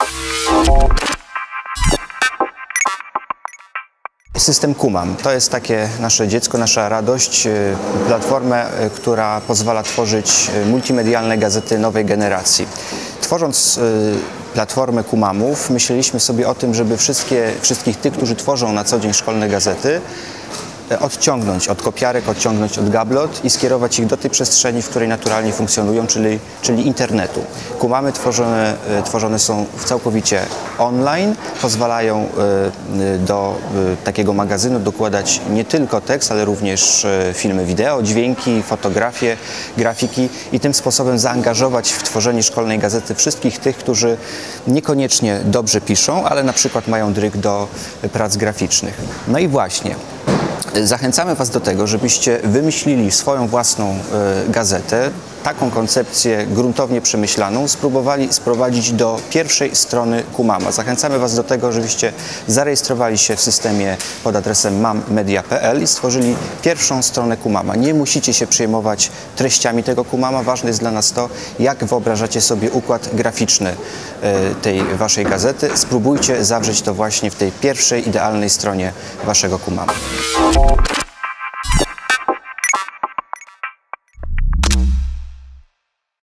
System Kumam to jest takie nasze dziecko, nasza radość, platformę, która pozwala tworzyć multimedialne gazety nowej generacji. Tworząc platformę Kumamów, myśleliśmy sobie o tym, żeby wszystkich tych, którzy tworzą na co dzień szkolne gazety, odciągnąć od kopiarek, odciągnąć od gablot i skierować ich do tej przestrzeni, w której naturalnie funkcjonują, czyli internetu. Kumamy tworzone są całkowicie online, pozwalają do takiego magazynu dokładać nie tylko tekst, ale również filmy wideo, dźwięki, fotografie, grafiki i tym sposobem zaangażować w tworzenie szkolnej gazety wszystkich tych, którzy niekoniecznie dobrze piszą, ale na przykład mają dryg do prac graficznych. No i właśnie. Zachęcamy Was do tego, żebyście wymyślili swoją własną gazetę, taką koncepcję gruntownie przemyślaną, spróbowali sprowadzić do pierwszej strony Kumama. Zachęcamy Was do tego, żebyście zarejestrowali się w systemie pod adresem mammedia.pl i stworzyli pierwszą stronę Kumama. Nie musicie się przejmować treściami tego Kumama. Ważne jest dla nas to, jak wyobrażacie sobie układ graficzny tej Waszej gazety. Spróbujcie zawrzeć to właśnie w tej pierwszej, idealnej stronie Waszego Kumama.